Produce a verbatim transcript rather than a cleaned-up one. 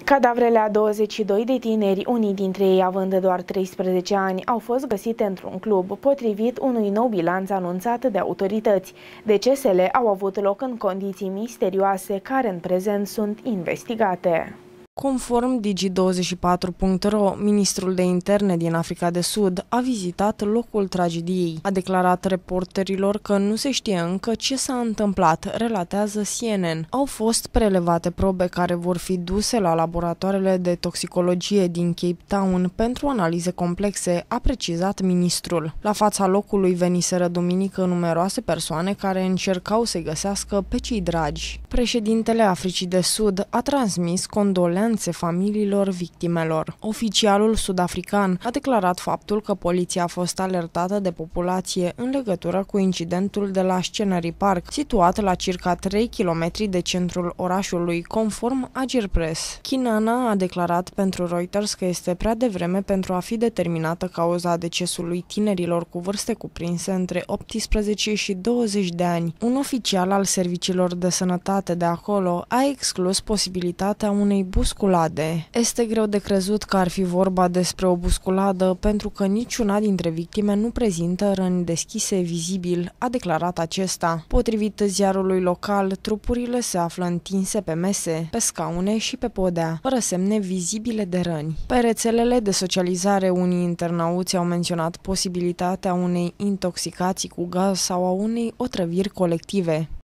Cadavrele a douăzeci și doi de tineri, unii dintre ei având doar treisprezece ani, au fost găsite într-un club, potrivit unui nou bilanț anunțat de autorități. Decesele au avut loc în condiții misterioase care în prezent sunt investigate. Conform Digi douăzeci și patru punct ro, ministrul de interne din Africa de Sud a vizitat locul tragediei. A declarat reporterilor că nu se știe încă ce s-a întâmplat, relatează C N N. Au fost prelevate probe care vor fi duse la laboratoarele de toxicologie din Cape Town pentru analize complexe, a precizat ministrul. La fața locului veniseră duminică numeroase persoane care încercau să-i găsească pe cei dragi. Președintele Africii de Sud a transmis condolențe familiilor victimelor. Oficialul sud-african a declarat faptul că poliția a fost alertată de populație în legătură cu incidentul de la Scenery Park, situat la circa trei kilometri de centrul orașului, conform Agir Press. Kinana a declarat pentru Reuters că este prea devreme pentru a fi determinată cauza decesului tinerilor cu vârste cuprinse între optsprezece și douăzeci de ani. Un oficial al serviciilor de sănătate de acolo a exclus posibilitatea unei busculade. Este greu de crezut că ar fi vorba despre o busculadă pentru că niciuna dintre victime nu prezintă răni deschise vizibil, a declarat acesta. Potrivit ziarului local, trupurile se află întinse pe mese, pe scaune și pe podea, fără semne vizibile de răni. Pe rețelele de socializare, unii internauți au menționat posibilitatea unei intoxicații cu gaz sau a unei otrăviri colective.